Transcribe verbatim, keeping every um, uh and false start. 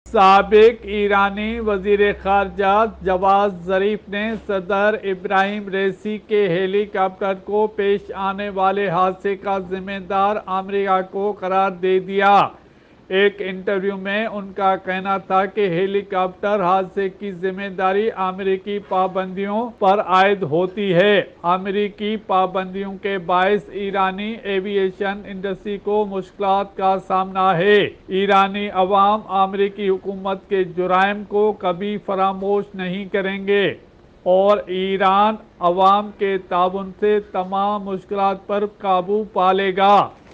साबिक ईरानी वजीर खारजा जवाद जरीफ ने सदर इब्राहिम रेसी के हेलीकॉप्टर को पेश आने वाले हादसे का जिम्मेदार अमेरिका को करार दे दिया। एक इंटरव्यू में उनका कहना था कि हेलीकॉप्टर हादसे की जिम्मेदारी अमेरिकी पाबंदियों पर आयद होती है। अमेरिकी पाबंदियों के बायस ईरानी एविएशन इंडस्ट्री को मुश्किलात का सामना है। ईरानी अवाम अमेरिकी हुकूमत के जुराइम को कभी फरामोश नहीं करेंगे और ईरान अवाम के ताउन से तमाम मुश्किलात पर काबू पा लेगा।